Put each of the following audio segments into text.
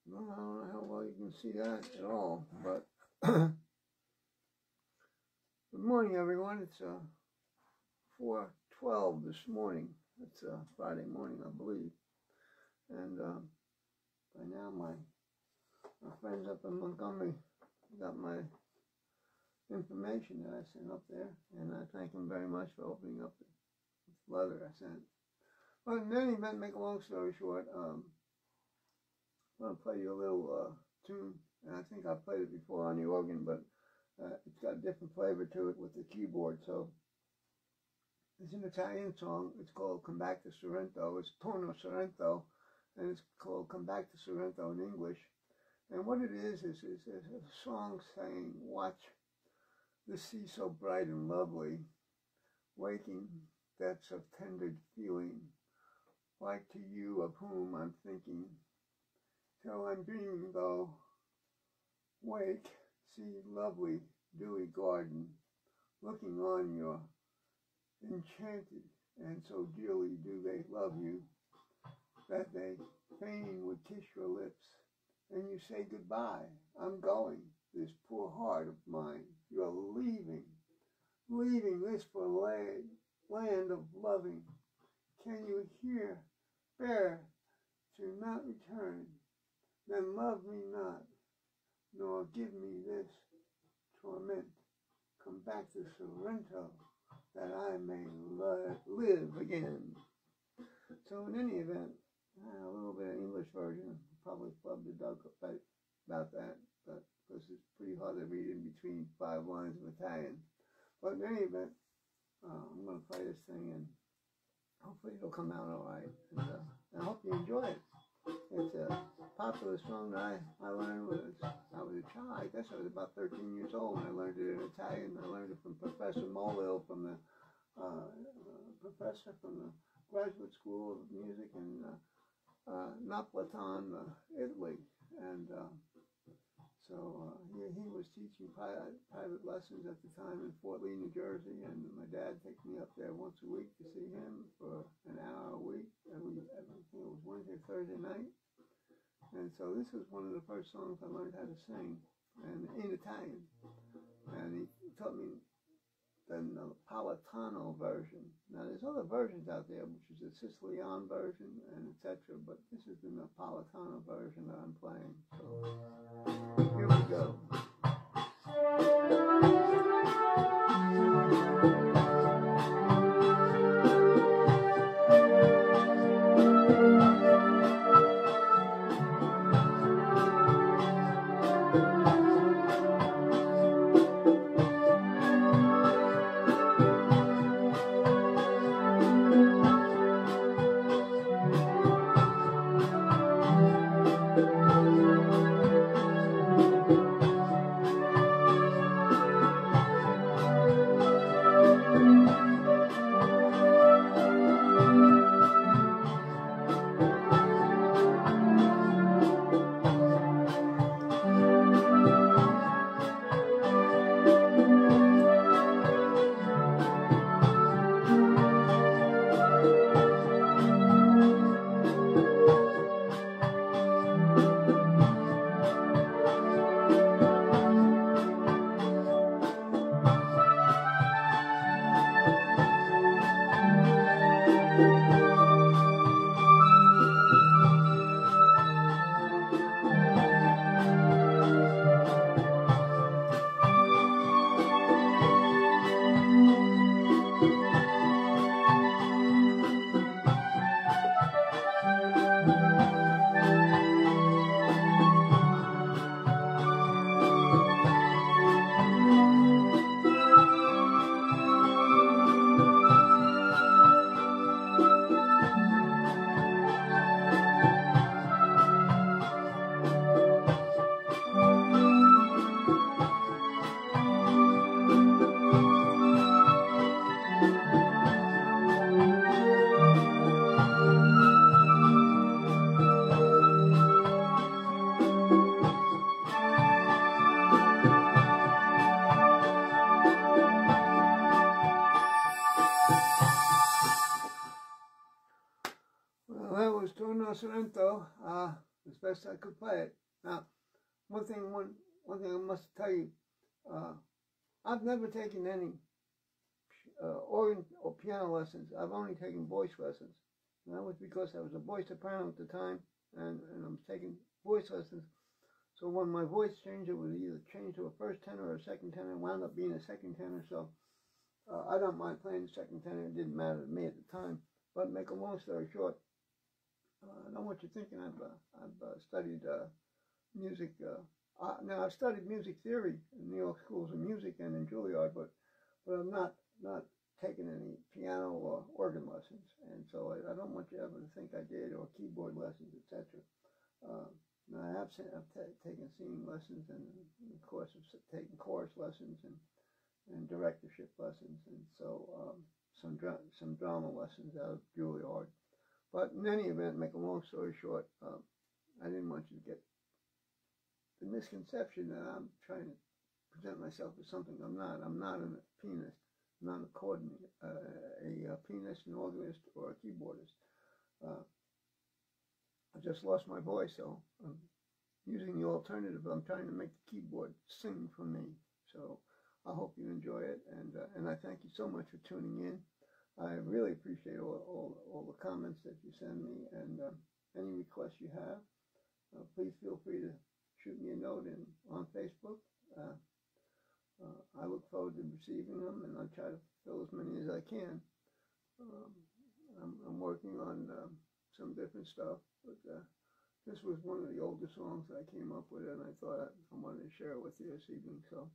Well, I don't know how well you can see that at all, but good morning, everyone. It's 4:12 this morning. It's Friday morning, I believe. And by now, my friends up in Montgomery got my information that I sent up there, and I thank them very much for opening up the letter I sent. But in any event, make a long story short, I'm going to play you a little tune, and I think I played it before on the organ, but it's got a different flavor to it with the keyboard. So it's an Italian song. It's called Come Back to Surrento. It's torna, surriento, and it's called Come Back to Surrento in English. And what it is a song saying, watch the sea so bright and lovely, waking depths of tender feeling, like to you of whom I'm thinking, till I'm dreaming though, wake, see lovely dewy garden, looking on your enchanted, and so dearly do they love you, that they fain would kiss your lips, and you say goodbye, I'm going, this poor heart of mine, you're leaving this for land of loving, can you hear, bear to not return, then love me not, nor give me this torment, come back to Surrento, that I may live again. So in any event, a little bit of English version, probably flubbed the duck about that, but because it's pretty hard to read in between 5 lines of Italian. But in any event, I'm going to play this thing, and hopefully it'll come out all right. And I hope you enjoy it. It's a popular song that I learned when I was a child. I guess I was about 13 years old when I learned it in Italian. I learned it from Professor Molil, from the professor from the Graduate School of Music in Napolitan, Italy. And so he was teaching private lessons at the time in Fort Lee, New Jersey, and my dad takes me up there once a week to see him for an hour a week. I think it was Wednesday, Thursday night. And so this is one of the first songs I learned how to sing, and in Italian. And he taught me the Napolitano version. Now there's other versions out there, which is the Sicilian version and etc. But this is the Napolitano version that I'm playing. So here we go. Surrento. as best I could play it. Now, one thing I must tell you, I've never taken any organ or piano lessons. I've only taken voice lessons. And that was because I was a voice soprano at the time, and I'm taking voice lessons. So when my voice changed, it would either change to a first tenor or a second tenor, and wound up being a second tenor. So I don't mind playing the second tenor. It didn't matter to me at the time. But make a long story short, I don't want you thinking I've studied music. Now I've studied music theory in New York schools of music and in Juilliard, but I'm not taken any piano or organ lessons, and so I don't want you ever to think I did, or keyboard lessons, etc. Now I have taken singing lessons, and of course I've taken chorus lessons and directorship lessons, and so some drama lessons out of Juilliard. But in any event, make a long story short, I didn't want you to get the misconception that I'm trying to present myself as something I'm not. I'm not a pianist. I'm not a pianist, an organist, or a keyboardist. I just lost my voice, so I'm using the alternative. I'm trying to make the keyboard sing for me. So I hope you enjoy it, and I thank you so much for tuning in. I really appreciate all the comments that you send me, and any requests you have. Please feel free to shoot me a note on Facebook. I look forward to receiving them, and I try to fulfill as many as I can. I'm working on some different stuff, but this was one of the older songs that I came up with, and I thought I wanted to share it with you this evening. So,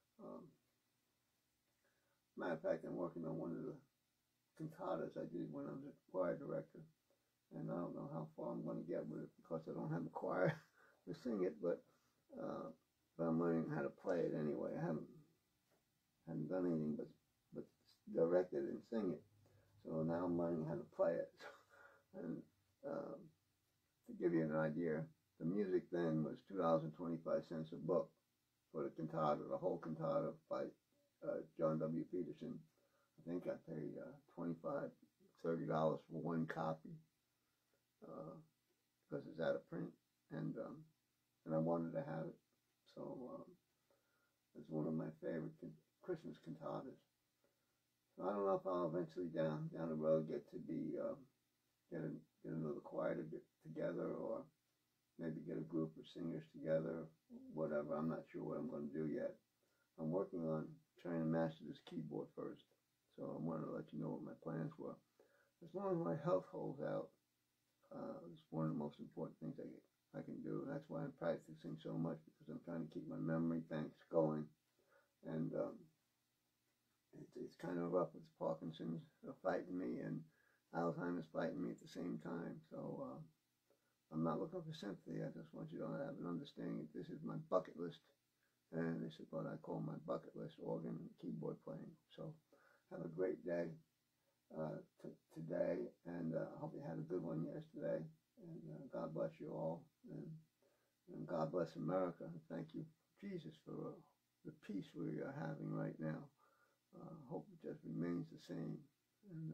matter of fact, I'm working on one of the cantatas I did when I was a choir director, and I don't know how far I'm going to get with it because I don't have a choir to sing it, but I'm learning how to play it anyway. I haven't done anything but direct it and sing it, so now I'm learning how to play it. And to give you an idea, the music then was $2.25 a book for the cantata, the whole cantata by John W. Peterson. I think I paid $25, $30 for one copy because it's out of print, and I wanted to have it. So it's one of my favorite Christmas cantatas. So I don't know if I'll eventually down the road get to be get another choir to get together, or maybe get a group of singers together, whatever. I'm not sure what I'm going to do yet. I'm working on trying to master this keyboard first. So I wanted to let you know what my plans were. As long as my health holds out, it's one of the most important things I can do. And that's why I'm practicing so much, because I'm trying to keep my memory banks going. And it's kind of rough with Parkinson's fighting me, and Alzheimer's fighting me at the same time. So I'm not looking for sympathy. I just want you to have an understanding that this is my bucket list. And this is what I call my bucket list: organ and keyboard playing. So have a great day today, and I hope you had a good one yesterday. And God bless you all, and God bless America. And thank you, Jesus, for the peace we are having right now. Hope it just remains the same. And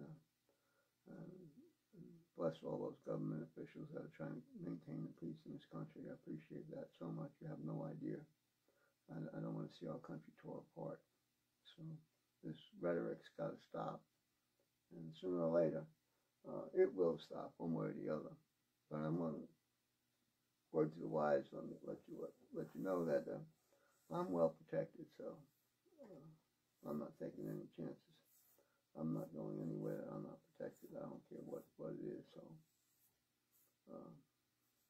bless all those government officials that are trying to maintain the peace in this country. I appreciate that so much. You have no idea. I don't want to see our country tore apart. So this rhetoric's got to stop, and sooner or later, it will stop one way or the other. But I'm going to word to the wise. Let me let you know that I'm well protected. So I'm not taking any chances. I'm not going anywhere that I'm not protected. I don't care what it is. So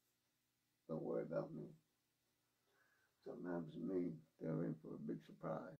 don't worry about me. Something happens to me, they're in for a big surprise.